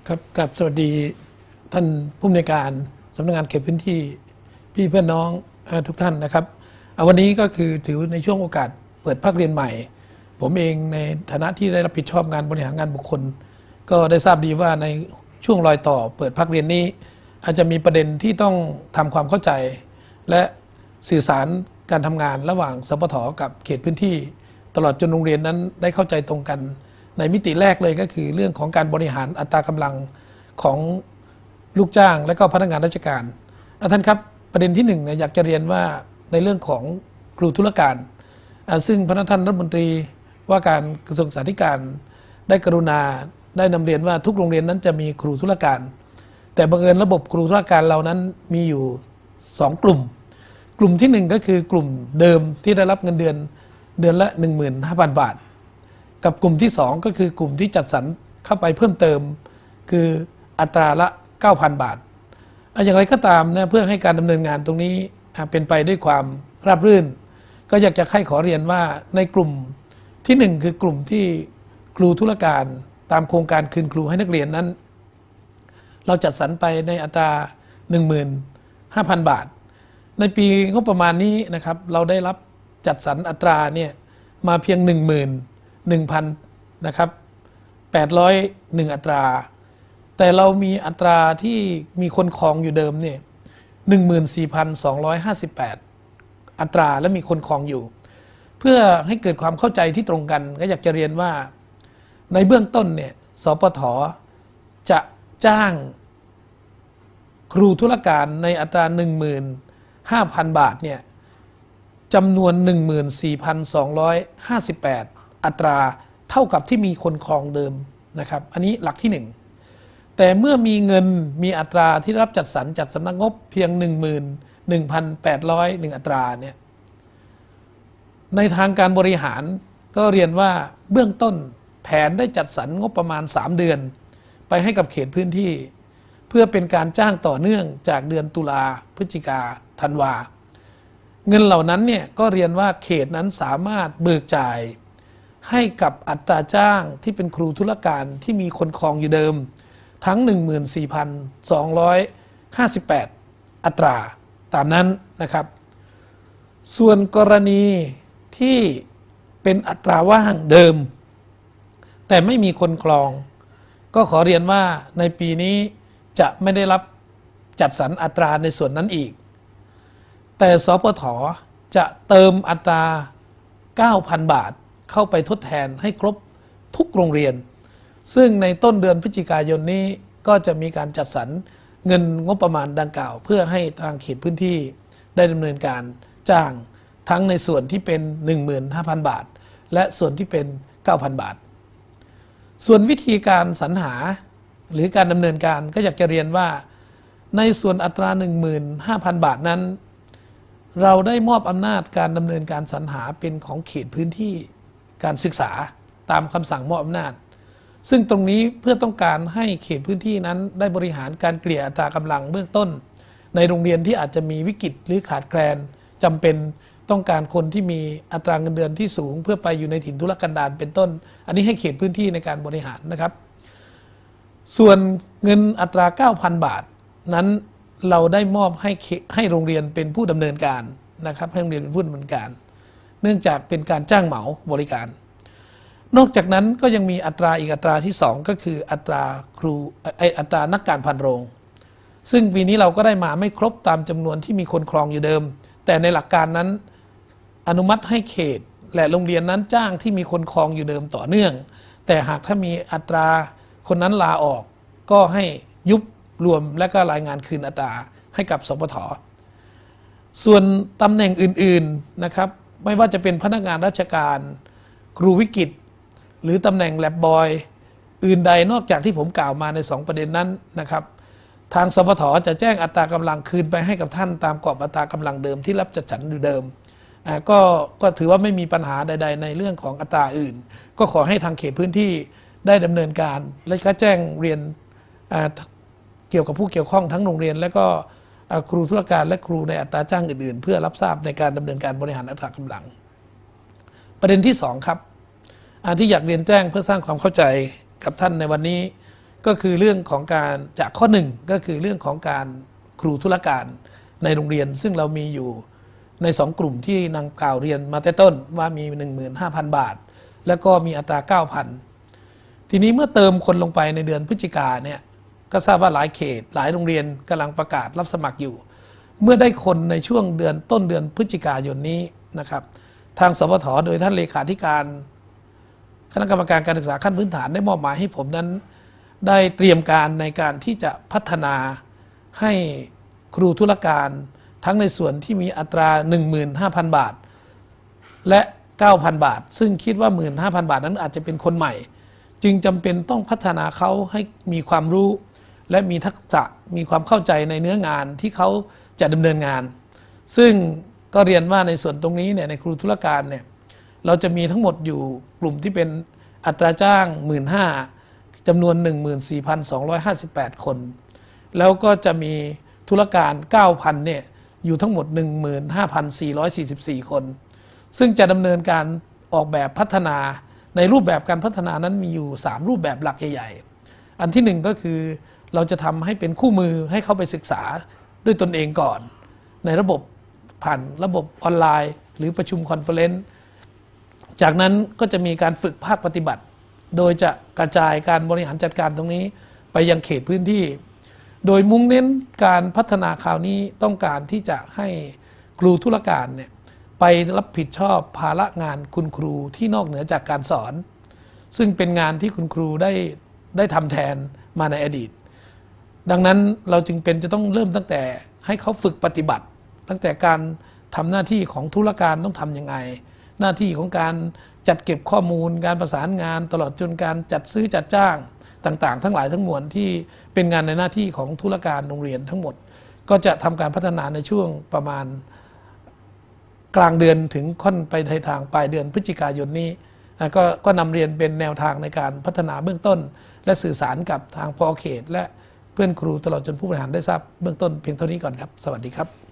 ครับกับสวัสดีท่านผู้อำนวยการสำนักงานเขตพื้นที่พี่เพื่อนน้องทุกท่านนะครับวันนี้ก็คือถือในช่วงโอกาสเปิดภาคเรียนใหม่ผมเองในฐานะที่ได้รับผิดชอบงานบริหารงานบุคคลก็ได้ทราบดีว่าในช่วงรอยต่อเปิดภาคเรียนนี้อาจจะมีประเด็นที่ต้องทำความเข้าใจและสื่อสารการทำงานระหว่างสปท.กับเขตพื้นที่ตลอดจนโรงเรียนนั้นได้เข้าใจตรงกันในมิติแรกเลยก็คือเรื่องของการบริหารอัตรากำลังของลูกจ้างและก็พนักงานราชการท่านครับประเด็นที่หนึ่งอยากจะเรียนว่าในเรื่องของครูธุรการซึ่งพระท่านรัฐมนตรีว่าการกระทรวงศึกษาธิการได้กรุณาได้นำเรียนว่าทุกโรงเรียนนั้นจะมีครูธุรการแต่บังเอิญระบบครูธุรการเรานั้นมีอยู่2กลุ่มที่1ก็คือกลุ่มเดิมที่ได้รับเงินเดือนละ 15,000 บาทกับกลุ่มที่2ก็คือกลุ่มที่จัดสรรเข้าไปเพิ่มเติมคืออัตราละ 9,000 บาทอย่างไรก็ตามนะเพื่อให้การดำเนินงานตรงนี้เป็นไปด้วยความราบรื่นก็อยากจะขอเรียนว่าในกลุ่มที่1คือกลุ่มที่ครูธุรการตามโครงการคืนครูให้นักเรียนนั้นเราจัดสรรไปในอัตรา 15,000 บาทในปีงบประมาณนี้นะครับเราได้รับจัดสรรอัตราเนี่ยมาเพียง 11,000 นะครับ801อัตราแต่เรามีอัตราที่มีคนครองอยู่เดิมเนี่ย 14,258 อัตราและมีคนครองอยู่เพื่อให้เกิดความเข้าใจที่ตรงกันก็อยากจะเรียนว่าในเบื้องต้นเนี่ยสปท.จะจ้างครูธุรการในอัตรา 15,000 บาทเนี่ยจำนวน 14,258 อัตราเท่ากับที่มีคนครองเดิมนะครับอันนี้หลักที่1แต่เมื่อมีเงินมีอัตราที่รับจัดสรรจากสำนักงบเพียง 11,801 อัตราเนี่ยในทางการบริหารก็เรียนว่าเบื้องต้นแผนได้จัดสรรงบประมาณ3 เดือนไปให้กับเขตพื้นที่เพื่อเป็นการจ้างต่อเนื่องจากเดือนตุลาพฤศจิกาธันวาเงินเหล่านั้นเนี่ยก็เรียนว่าเขตนั้นสามารถเบิกจ่ายให้กับอัตราจ้างที่เป็นครูธุรการที่มีคนครองอยู่เดิมทั้ง 14,258 อัตราตามนั้นนะครับส่วนกรณีที่เป็นอัตราว่างเดิมแต่ไม่มีคนครองก็ขอเรียนว่าในปีนี้จะไม่ได้รับจัดสรรอัตราในส่วนนั้นอีกแต่สปท.จะเติมอัตรา 9,000 บาทเข้าไปทดแทนให้ครบทุกโรงเรียนซึ่งในต้นเดือนพฤศจิกายนนี้ก็จะมีการจัดสรรเงินงบประมาณดังกล่าวเพื่อให้ทางเขตพื้นที่ได้ดำเนินการจ้างทั้งในส่วนที่เป็น 15,000 บาทและส่วนที่เป็น 9,000 บาทส่วนวิธีการสรรหาหรือการดำเนินการก็อยากจะเรียนว่าในส่วนอัตรา 15,000 บาทนั้นเราได้มอบอำนาจการดำเนินการสรรหาเป็นของเขตพื้นที่การศึกษาตามคำสั่งมอบอำนาจซึ่งตรงนี้เพื่อต้องการให้เขตพื้นที่นั้นได้บริหารการเกลี่ยอัตรากำลังเบื้องต้นในโรงเรียนที่อาจจะมีวิกฤตหรือขาดแคลนจำเป็นต้องการคนที่มีอัตราเงินเดือนที่สูงเพื่อไปอยู่ในถิ่นทุรกันดารเป็นต้นอันนี้ให้เขตพื้นที่ในการบริหารนะครับส่วนเงินอัตรา 9,000 บาทนั้นเราได้มอบให้โรงเรียนเป็นผู้ดำเนินการนะครับให้โรงเรียนเป็นผู้ดำเนินการเนื่องจากเป็นการจ้างเหมาบริการนอกจากนั้นก็ยังมีอัตราอีกอัตราที่2ก็คืออัตราครูอัตรานักการพันโรงซึ่งปีนี้เราก็ได้มาไม่ครบตามจำนวนที่มีคนครองอยู่เดิมแต่ในหลักการนั้นอนุมัติให้เขตและโรงเรียนนั้นจ้างที่มีคนครองอยู่เดิมต่อเนื่องแต่หากถ้ามีอัตราคนนั้นลาออกก็ให้ยุบรวมและก็รายงานคืนอัตราให้กับสปท.ส่วนตำแหน่งอื่นๆนะครับไม่ว่าจะเป็นพนักงานราชการครูวิกฤตหรือตำแหน่งแลบบอยอื่นใดนอกจากที่ผมกล่าวมาใน2ประเด็นนั้นนะครับทางสปท.จะแจ้งอัตรากำลังคืนไปให้กับท่านตามกรอบอัตรากำลังเดิมที่รับจัดสรรอยู่เดิมก็ถือว่าไม่มีปัญหาใดๆในเรื่องของอัตราอื่นก็ขอให้ทางเขตพื้นที่ได้ดำเนินการและก็แจ้งเรียนเกี่ยวกับผู้เกี่ยวข้องทั้งโรงเรียนและก็ครูธุรการและครูในอัตราจ้างอื่นๆเพื่อรับทราบในการดำเนินการบริหารอัตรากำลังประเด็นที่2ครับที่อยากเรียนแจ้งเพื่อสร้างความเข้าใจกับท่านในวันนี้ก็คือเรื่องของการจากข้อหนึ่งก็คือเรื่องของการครูธุรการในโรงเรียนซึ่งเรามีอยู่ใน2กลุ่มที่นางกล่าวเรียนมาแต่ต้นว่ามี 15,000 บาทแล้วก็มีอัตรา 9,000 ทีนี้เมื่อเติมคนลงไปในเดือนพฤศจิกาเนี่ยก็ทราบว่าหลายเขตหลายโรงเรียนกำลังประกาศรับสมัครอยู่เมื่อได้คนในช่วงเดือนต้นเดือนพฤศจิกายนนี้นะครับทางสปท.โดยท่านเลขาธิการคณะกรรมการการศึกษาขั้นพื้นฐานได้มอบหมายให้ผมนั้นได้เตรียมการในการที่จะพัฒนาให้ครูธุรการทั้งในส่วนที่มีอัตรา 15,000 บาทและ 9,000 บาทซึ่งคิดว่า 15,000 บาทนั้นอาจจะเป็นคนใหม่จึงจำเป็นต้องพัฒนาเขาให้มีความรู้และมีทักษะมีความเข้าใจในเนื้องานที่เขาจะดำเนินงานซึ่งก็เรียนว่าในส่วนตรงนี้เนี่ยในครูธุรการเนี่ยเราจะมีทั้งหมดอยู่กลุ่มที่เป็นอัตราจ้าง 15,000 จำนวน 14,258 คนแล้วก็จะมีธุรการ 9,000 เนี่ยอยู่ทั้งหมด 15,444 คนซึ่งจะดำเนินการออกแบบพัฒนาในรูปแบบการพัฒนานั้นมีอยู่3รูปแบบหลักใหญ่ๆอันที่1ก็คือเราจะทำให้เป็นคู่มือให้เขาไปศึกษาด้วยตนเองก่อนในระบบผ่านระบบออนไลน์หรือประชุมคอนเฟอเรนซ์จากนั้นก็จะมีการฝึกภาคปฏิบัติโดยจะกระจายการบริหารจัดการตรงนี้ไปยังเขตพื้นที่โดยมุ่งเน้นการพัฒนาคราวนี้ต้องการที่จะให้ครูธุรการเนี่ยไปรับผิดชอบภาระงานคุณครูที่นอกเหนือจากการสอนซึ่งเป็นงานที่คุณครูได้ทำแทนมาในอดีตดังนั้นเราจึงเป็นจะต้องเริ่มตั้งแต่ให้เขาฝึกปฏิบัติตั้งแต่การทำหน้าที่ของธุรการต้องทำยังไงหน้าที่ของการจัดเก็บข้อมูลการประสานงานตลอดจนการจัดซื้อจัดจ้างต่างๆทั้งหลายทั้งมวลที่เป็นงานในหน้าที่ของธุรการโรงเรียนทั้งหมดก็จะทำการพัฒนาในช่วงประมาณกลางเดือนถึงค่อนไปทางปลายเดือนพฤศจิกายนนี้ก็นำเรียนเป็นแนวทางในการพัฒนาเบื้องต้นและสื่อสารกับทางผอ.เขตและเพื่อนครูตลอดจนผู้บริหารได้ทราบเบื้องต้นเพียงเท่านี้ก่อนครับสวัสดีครับ